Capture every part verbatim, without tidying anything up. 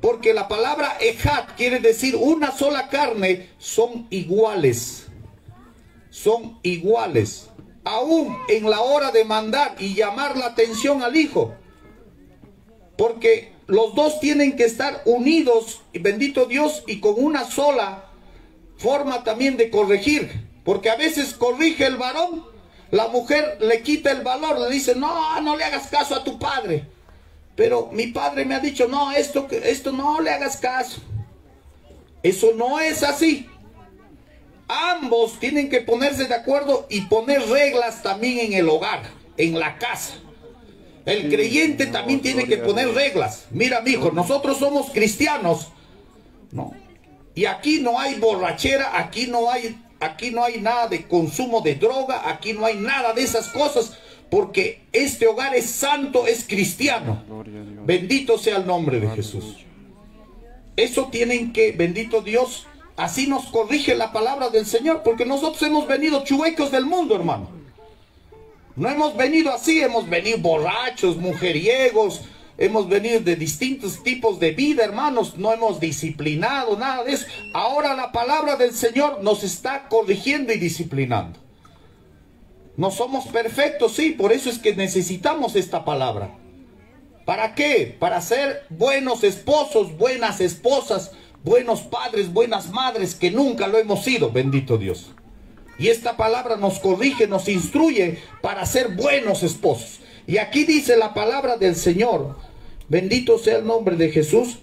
Porque la palabra ejad quiere decir una sola carne, son iguales. Son iguales. Aún en la hora de mandar y llamar la atención al hijo. Porque los dos tienen que estar unidos, y bendito Dios, y con una sola forma también de corregir. Porque a veces corrige el varón, la mujer le quita el valor, le dice, no, no le hagas caso a tu padre. Pero mi padre me ha dicho, no, esto, esto no le hagas caso. Eso no es así. Ambos tienen que ponerse de acuerdo y poner reglas también en el hogar, en la casa. El creyente también tiene que poner reglas. Mira, mijo, nosotros somos cristianos, ¿no? Y aquí no hay borrachera, aquí no hay, aquí no hay nada de consumo de droga, aquí no hay nada de esas cosas, porque este hogar es santo, es cristiano. Bendito sea el nombre de Jesús. Eso tienen que, bendito Dios, así nos corrige la palabra del Señor, porque nosotros hemos venido chuecos del mundo, hermano. No hemos venido así, hemos venido borrachos, mujeriegos, hemos venido de distintos tipos de vida, hermanos, no hemos disciplinado, nada de eso. Ahora la palabra del Señor nos está corrigiendo y disciplinando. No somos perfectos, sí, por eso es que necesitamos esta palabra. ¿Para qué? Para ser buenos esposos, buenas esposas, buenos padres, buenas madres, que nunca lo hemos sido, bendito Dios. Y esta palabra nos corrige, nos instruye para ser buenos esposos. Y aquí dice la palabra del Señor, bendito sea el nombre de Jesús,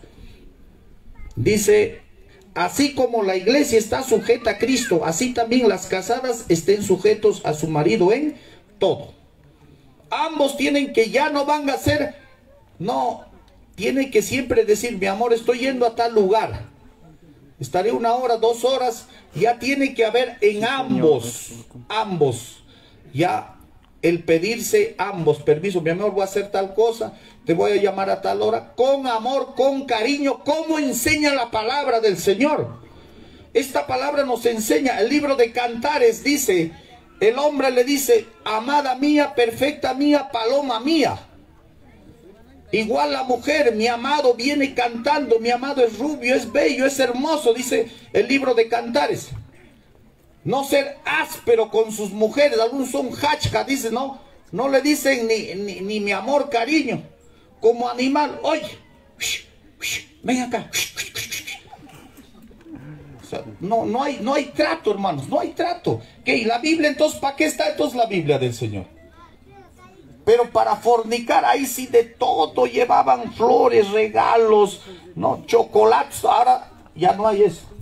dice, así como la iglesia está sujeta a Cristo, así también las casadas estén sujetos a su marido en todo. Ambos tienen que, ya no van a ser, no, tienen que siempre decir, mi amor, estoy yendo a tal lugar. Estaré una hora, dos horas, ya tiene que haber en ambos, ambos, ya el pedirse ambos, permiso, mi amor, voy a hacer tal cosa, te voy a llamar a tal hora, con amor, con cariño, como enseña la palabra del Señor. Esta palabra nos enseña, el libro de Cantares dice, el hombre le dice, amada mía, perfecta mía, paloma mía. Igual la mujer, mi amado viene cantando, mi amado es rubio, es bello, es hermoso, dice el libro de Cantares. No ser áspero con sus mujeres, algunos son hachka, dice, no, no le dicen ni, ni, ni mi amor, cariño, como animal, oye, ven acá. O sea, no, no, hay, no hay trato, hermanos, no hay trato. ¿Qué? ¿Y la Biblia entonces para qué está entonces la Biblia del Señor? Pero para fornicar, ahí sí de todo, llevaban flores, regalos, no, chocolates, ahora ya no hay eso.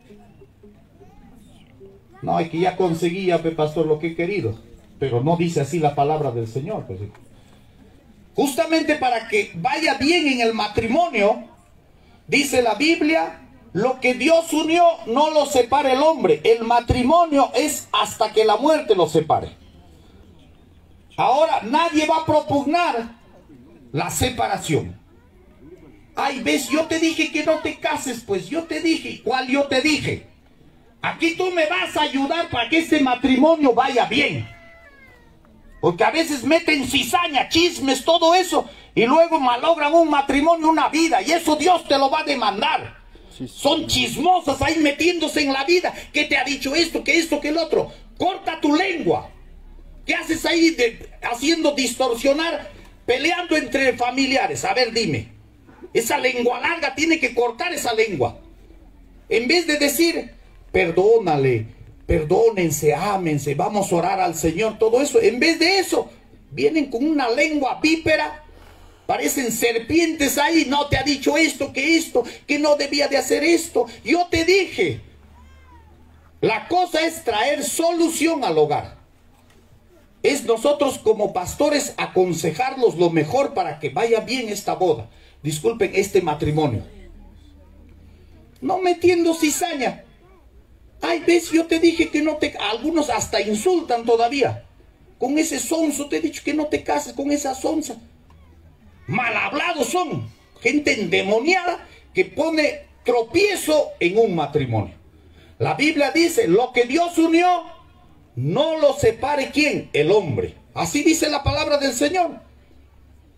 No, es que ya conseguía, pastor, lo que he querido, pero no dice así la palabra del Señor. Pues. Justamente para que vaya bien en el matrimonio, dice la Biblia, lo que Dios unió no lo separa el hombre. El matrimonio es hasta que la muerte lo separe. Ahora nadie va a propugnar la separación. Ay, ves, yo te dije que no te cases, pues yo te dije. ¿Cuál yo te dije? Aquí tú me vas a ayudar para que este matrimonio vaya bien. Porque a veces meten cizaña, chismes, todo eso, y luego malogran un matrimonio, una vida, y eso Dios te lo va a demandar. Sí, sí. Son chismosas ahí metiéndose en la vida. ¿Qué te ha dicho esto, que esto, que el otro? Corta tu lengua. ¿Qué haces ahí de, haciendo distorsionar, peleando entre familiares? A ver, dime. Esa lengua larga tiene que cortar esa lengua. En vez de decir, perdónale, perdónense, ámense, vamos a orar al Señor, todo eso. En vez de eso, vienen con una lengua vípera, parecen serpientes ahí. No te ha dicho esto, que esto, que no debía de hacer esto. Yo te dije. La cosa es traer solución al hogar. Es nosotros como pastores aconsejarlos lo mejor para que vaya bien esta boda. Disculpen, este matrimonio. No metiendo cizaña. Ay, ves, yo te dije que no te... Algunos hasta insultan todavía. Con ese sonso te he dicho que no te cases con esa sonsa. Mal hablados son. Gente endemoniada que pone tropiezo en un matrimonio. La Biblia dice, lo que Dios unió, no lo separe, ¿quién? El hombre. Así dice la palabra del Señor.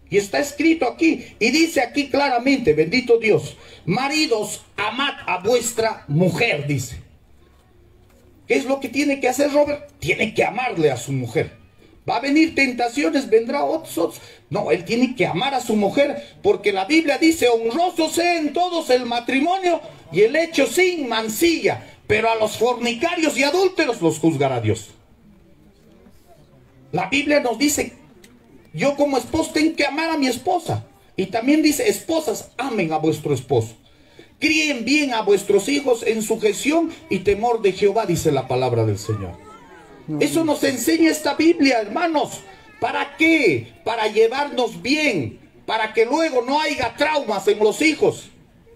Y está escrito aquí, y dice aquí claramente, bendito Dios, maridos, amad a vuestra mujer, dice. ¿Qué es lo que tiene que hacer Robert? Tiene que amarle a su mujer. Va a venir tentaciones, vendrá otros, otros. No, él tiene que amar a su mujer, porque la Biblia dice, honroso sea en todos el matrimonio y el hecho sin mancilla, pero a los fornicarios y adúlteros los juzgará Dios. La Biblia nos dice, yo como esposo tengo que amar a mi esposa. Y también dice, esposas, amen a vuestro esposo. Críen bien a vuestros hijos en sujeción y temor de Jehová, dice la palabra del Señor. Eso nos enseña esta Biblia, hermanos. ¿Para qué? Para llevarnos bien, para que luego no haya traumas en los hijos.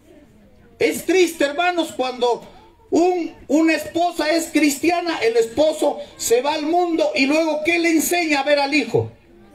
Es triste, hermanos, cuando un, una esposa es cristiana, el esposo se va al mundo y luego ¿qué le enseña a ver al hijo?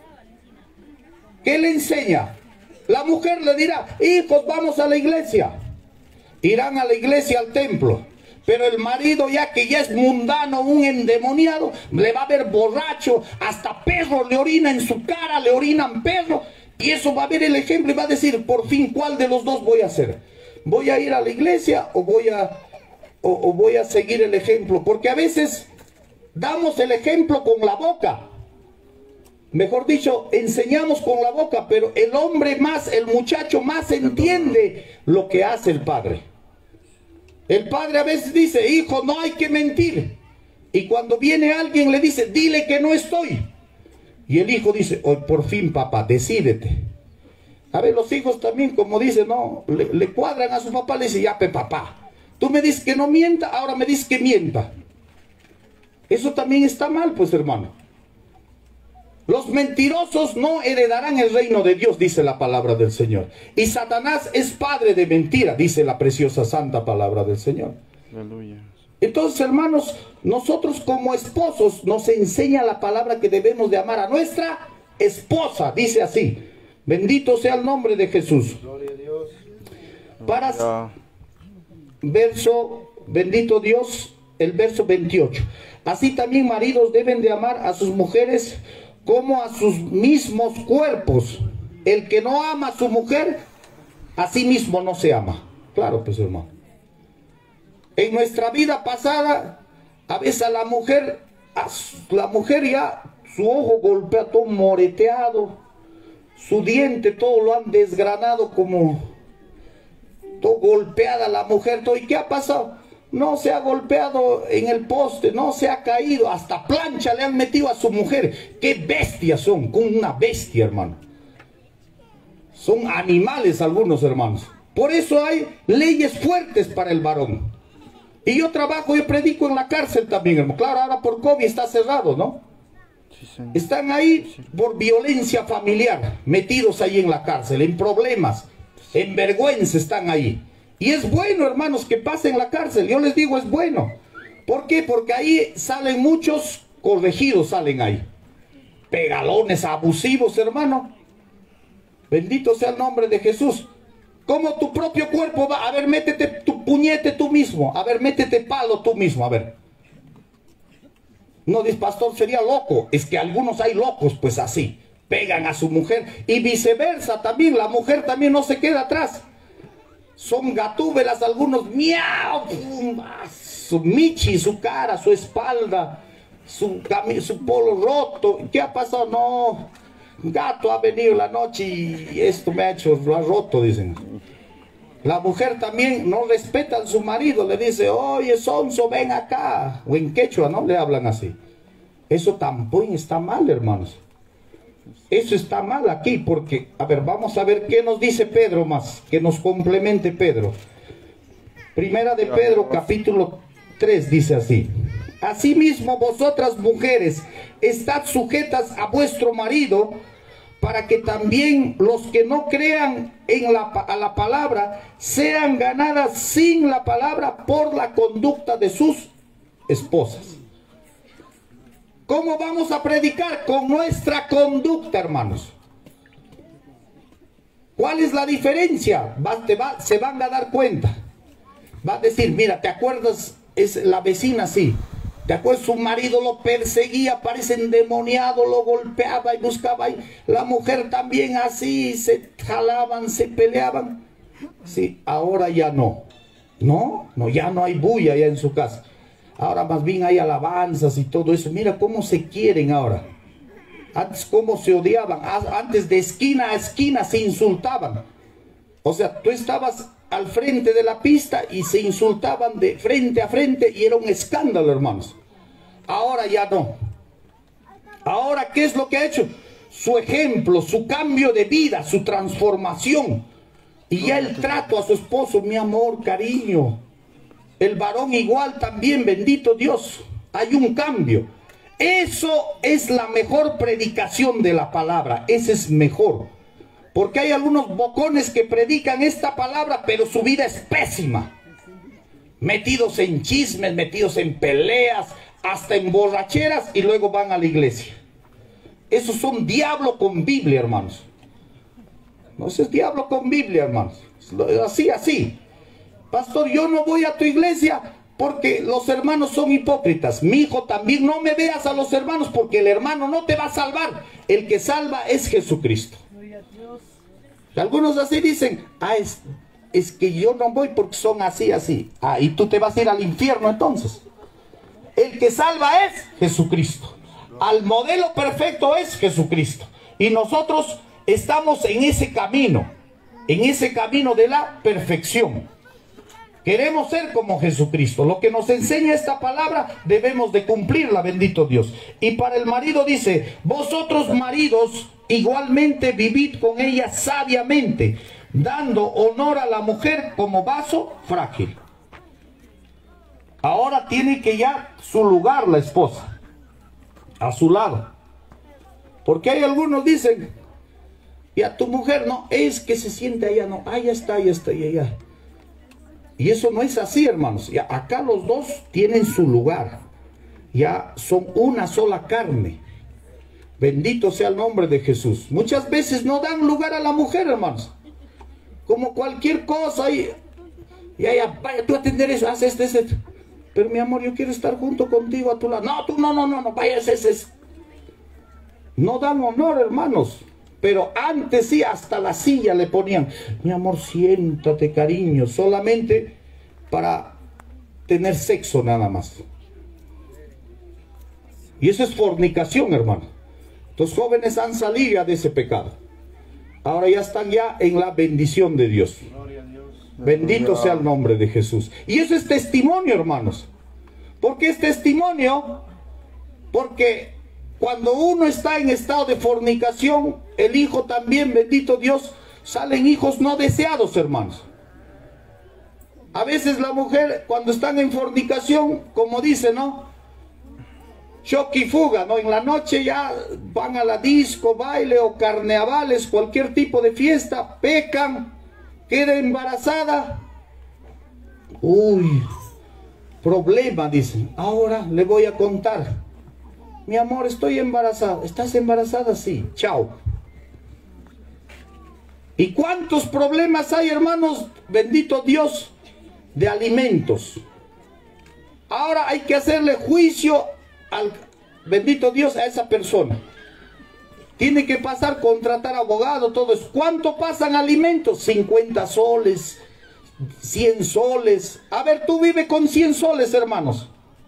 ¿Qué le enseña? La mujer le dirá, hijos, vamos a la iglesia. Irán a la iglesia, al templo. Pero el marido, ya que ya es mundano, un endemoniado, le va a ver borracho, hasta perro le orina en su cara, le orinan perro. Y eso va a ver el ejemplo y va a decir, por fin, ¿cuál de los dos voy a hacer? ¿Voy a ir a la iglesia o voy a, o, o voy a seguir el ejemplo? Porque a veces damos el ejemplo con la boca. Mejor dicho, enseñamos con la boca, pero el hombre más, el muchacho más entiende lo que hace el padre. El padre a veces dice, hijo, no hay que mentir. Y cuando viene alguien le dice, dile que no estoy. Y el hijo dice, oh, por fin, papá, decídete. A ver, los hijos también, como dicen, no, le, le cuadran a su papá, le dice, ya, pe, papá, tú me dices que no mienta, ahora me dices que mienta. Eso también está mal, pues, hermano. Los mentirosos no heredarán el reino de Dios, dice la palabra del Señor. Y Satanás es padre de mentira, dice la preciosa santa palabra del Señor. Aleluya. Entonces, hermanos, nosotros como esposos nos enseña la palabra que debemos de amar a nuestra esposa, dice así. Bendito sea el nombre de Jesús. Gloria a Dios. Para verso, bendito Dios, el verso veintiocho. Así también maridos deben de amar a sus mujeres como a sus mismos cuerpos. El que no ama a su mujer, a sí mismo no se ama. Claro, pues, hermano. En nuestra vida pasada, a veces a la mujer, a su, la mujer ya, su ojo golpea todo moreteado, su diente todo lo han desgranado, como todo golpeada la mujer, todo. ¿Y qué ha pasado? No se ha golpeado en el poste, no se ha caído, hasta plancha le han metido a su mujer. ¡Qué bestias son! Con una bestia, hermano. Son animales algunos, hermanos. Por eso hay leyes fuertes para el varón. Y yo trabajo, yo predico en la cárcel también, hermano. Claro, ahora por COVID está cerrado, ¿no? Sí, sí. Están ahí por violencia familiar, metidos ahí en la cárcel, en problemas, en vergüenza están ahí. Y es bueno, hermanos, que pasen la cárcel. Yo les digo, es bueno. ¿Por qué? Porque ahí salen muchos corregidos, salen ahí. Pegalones, abusivos, hermano. Bendito sea el nombre de Jesús. Como tu propio cuerpo va, a ver, métete tu puñete tú mismo. A ver, métete palo tú mismo, a ver. No, dice, pastor, sería loco. Es que algunos hay locos, pues así. Pegan a su mujer. Y viceversa también, la mujer también no se queda atrás. Son gatúbelas algunos, miau, su michi, su cara, su espalda, su, su polo roto. ¿Qué ha pasado? No, gato ha venido la noche y esto me ha hecho, lo ha roto, dicen. La mujer también no respeta a su marido, le dice, oye, sonso, ven acá. O en quechua, ¿no? Le hablan así. Eso tampoco está mal, hermanos. Eso está mal aquí, porque, a ver, vamos a ver qué nos dice Pedro más, que nos complemente Pedro. Primera de Pedro, capítulo tres, dice así. Asimismo, vosotras mujeres, estad sujetas a vuestro marido, para que también los que no crean en la, a la palabra, sean ganadas sin la palabra por la conducta de sus esposas. ¿Cómo vamos a predicar? Con nuestra conducta, hermanos. ¿Cuál es la diferencia? Va, te va, se van a dar cuenta. Va a decir, mira, ¿te acuerdas? Es la vecina, sí. ¿Te acuerdas? Su marido lo perseguía, parece endemoniado, lo golpeaba y buscaba. Y la mujer también así, se jalaban, se peleaban. Sí, ahora ya no. No, no, ya no hay bulla ya en su casa. Ahora más bien hay alabanzas y todo eso. Mira cómo se quieren ahora. Antes cómo se odiaban. Antes de esquina a esquina se insultaban. O sea, tú estabas al frente de la pista y se insultaban de frente a frente y era un escándalo, hermanos. Ahora ya no. Ahora, ¿qué es lo que ha hecho? Su ejemplo, su cambio de vida, su transformación. Y ya el trato a su esposo, mi amor, cariño. El varón igual también, bendito Dios. Hay un cambio. Eso es la mejor predicación de la palabra. Ese es mejor. Porque hay algunos bocones que predican esta palabra, pero su vida es pésima. Metidos en chismes, metidos en peleas, hasta en borracheras, y luego van a la iglesia. Esos son diablo con Biblia, hermanos. No, ese es diablo con Biblia, hermanos. Así, así. Pastor, yo no voy a tu iglesia porque los hermanos son hipócritas. Mi hijo, también no me veas a los hermanos porque el hermano no te va a salvar. El que salva es Jesucristo. Algunos así dicen, ah, es, es que yo no voy porque son así, así. Ah, y tú te vas a ir al infierno entonces. El que salva es Jesucristo. Al modelo perfecto es Jesucristo. Y nosotros estamos en ese camino, en ese camino de la perfección. Queremos ser como Jesucristo. Lo que nos enseña esta palabra debemos de cumplirla, bendito Dios. Y para el marido dice, vosotros maridos igualmente vivid con ella sabiamente, dando honor a la mujer como vaso frágil. Ahora tiene que ya su lugar la esposa, a su lado. Porque hay algunos dicen, y a tu mujer no, es que se siente allá, no, allá está, allá está, allá, allá. Y eso no es así, hermanos. Ya acá los dos tienen su lugar. Ya son una sola carne. Bendito sea el nombre de Jesús. Muchas veces no dan lugar a la mujer, hermanos. Como cualquier cosa. Y, ya, ya, vaya tú a atender eso, haz este, este. Pero mi amor, yo quiero estar junto contigo a tu lado. No, tú no, no, no, no, vaya ese, ese. No dan honor, hermanos. Pero antes sí, hasta la silla le ponían. Mi amor, siéntate, cariño. Solamente para tener sexo nada más. Y eso es fornicación, hermano. Los jóvenes han salido ya de ese pecado. Ahora ya están ya en la bendición de Dios. Bendito sea el nombre de Jesús. Y eso es testimonio, hermanos. ¿Por qué es testimonio? Porque cuando uno está en estado de fornicación, el hijo también, bendito Dios, salen hijos no deseados, hermanos. A veces la mujer, cuando están en fornicación, como dice, ¿no? Choque y fuga, ¿no? En la noche ya van a la disco, baile o carnavales, cualquier tipo de fiesta, pecan, queda embarazada. Uy, problema, dicen. Ahora le voy a contar. Mi amor, estoy embarazada. ¿Estás embarazada? Sí. Chao. ¿Y cuántos problemas hay, hermanos? Bendito Dios, de alimentos. Ahora hay que hacerle juicio al bendito Dios a esa persona. Tiene que pasar, contratar abogado, todo eso. ¿Cuánto pasan alimentos? cincuenta soles, cien soles. A ver, tú vive con cien soles, hermanos.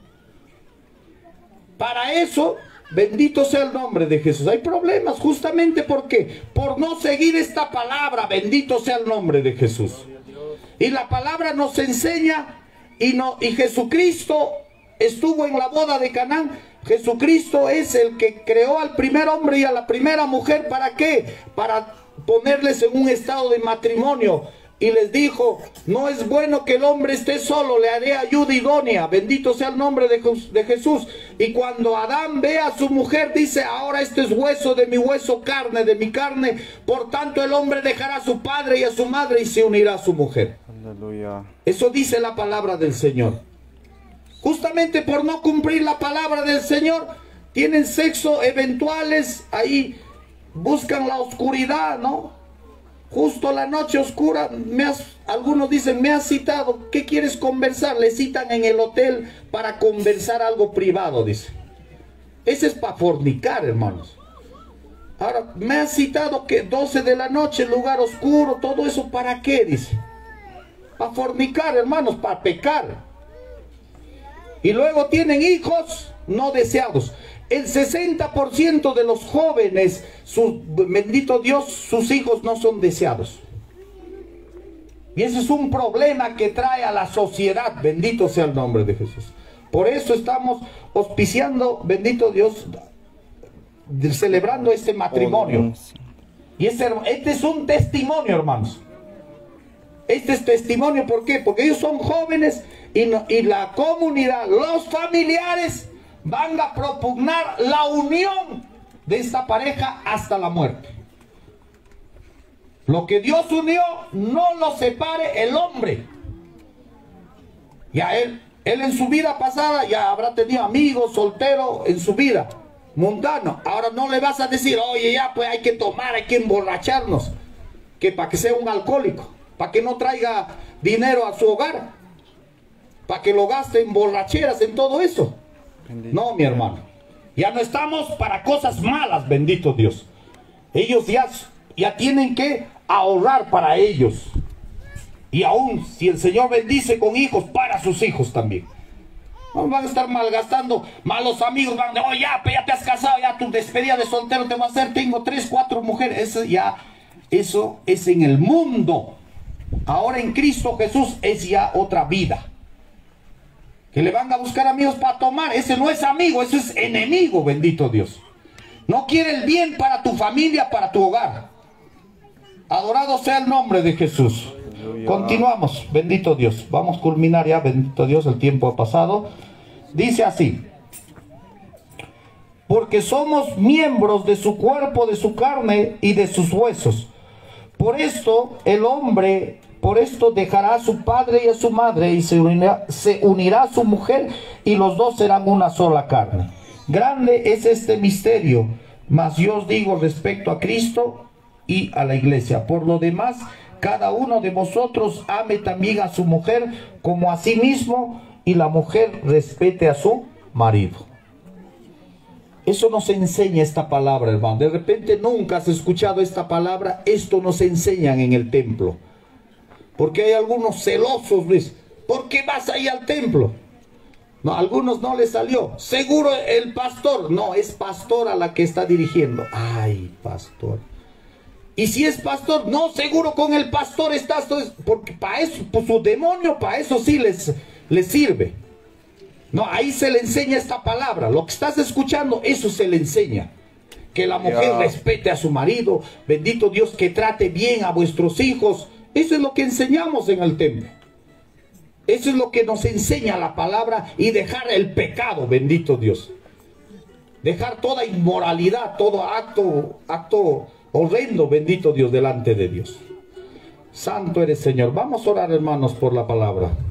Para eso, bendito sea el nombre de Jesús. Hay problemas justamente porque por no seguir esta palabra, bendito sea el nombre de Jesús. Y la palabra nos enseña, y, no, y Jesucristo estuvo en la boda de Canaán. Jesucristo es el que creó al primer hombre y a la primera mujer. ¿Para qué? Para ponerles en un estado de matrimonio. Y les dijo, no es bueno que el hombre esté solo, le haré ayuda idónea. Bendito sea el nombre de, de Jesús. Y cuando Adán ve a su mujer, dice, ahora este es hueso de mi hueso, carne de mi carne. Por tanto el hombre dejará a su padre y a su madre y se unirá a su mujer. Aleluya. Eso dice la palabra del Señor. Justamente por no cumplir la palabra del Señor, tienen sexo eventuales, ahí buscan la oscuridad, ¿no? Justo la noche oscura, me has, algunos dicen, me has citado, ¿qué quieres conversar? Le citan en el hotel para conversar algo privado, dice. Ese es para fornicar, hermanos. Ahora, me has citado que doce de la noche, lugar oscuro, todo eso, ¿para qué? Dice. Para fornicar, hermanos, para pecar. Y luego tienen hijos no deseados. El sesenta por ciento de los jóvenes, su, bendito Dios, sus hijos no son deseados. Y ese es un problema que trae a la sociedad, bendito sea el nombre de Jesús. Por eso estamos auspiciando, bendito Dios, celebrando este matrimonio. Y este, este es un testimonio, hermanos. Este es testimonio, ¿por qué? Porque ellos son jóvenes y, no, y la comunidad, los familiares, van a propugnar la unión de esta pareja hasta la muerte. Lo que Dios unió, no lo separe el hombre. Ya él, él en su vida pasada ya habrá tenido amigos, soltero en su vida, mundano. Ahora no le vas a decir, oye, ya pues hay que tomar, hay que emborracharnos, que para que sea un alcohólico, para que no traiga dinero a su hogar, para que lo gaste en borracheras, en todo eso. No, mi hermano, ya no estamos para cosas malas, bendito Dios. Ellos ya, ya tienen que ahorrar para ellos. Y aún si el Señor bendice con hijos, para sus hijos también. No van a estar malgastando, malos amigos van de, oh ya, ya te has casado, ya tu despedida de soltero te va a hacer, tengo tres, cuatro mujeres. Eso ya, eso es en el mundo. Ahora en Cristo Jesús es ya otra vida. Que le van a buscar amigos para tomar, ese no es amigo, ese es enemigo, bendito Dios. No quiere el bien para tu familia, para tu hogar. Adorado sea el nombre de Jesús. Continuamos, bendito Dios. Vamos a culminar ya, bendito Dios, el tiempo ha pasado. Dice así: porque somos miembros de su cuerpo, de su carne y de sus huesos. Por esto el hombre... Por esto dejará a su padre y a su madre y se unirá, se unirá a su mujer y los dos serán una sola carne. Grande es este misterio, mas yo os digo respecto a Cristo y a la iglesia. Por lo demás, cada uno de vosotros ame también a su mujer como a sí mismo y la mujer respete a su marido. Eso nos enseña esta palabra, hermano. De repente nunca has escuchado esta palabra. Esto nos enseñan en el templo. Porque hay algunos celosos, Luis. ¿Por qué vas ahí al templo? No, a algunos no les salió. Seguro el pastor. No, es pastora la que está dirigiendo. Ay, pastor. Y si es pastor, no, seguro con el pastor estás. Porque para eso, pues su demonio, para eso sí les, les sirve. No, ahí se le enseña esta palabra. Lo que estás escuchando, eso se le enseña. Que la mujer yeah. respete a su marido. Bendito Dios, que trate bien a vuestros hijos. Eso es lo que enseñamos en el templo. Eso es lo que nos enseña la palabra. Y dejar el pecado, bendito Dios. Dejar toda inmoralidad, todo acto, acto horrendo, bendito Dios, delante de Dios. Santo eres, Señor. Vamos a orar, hermanos, por la palabra.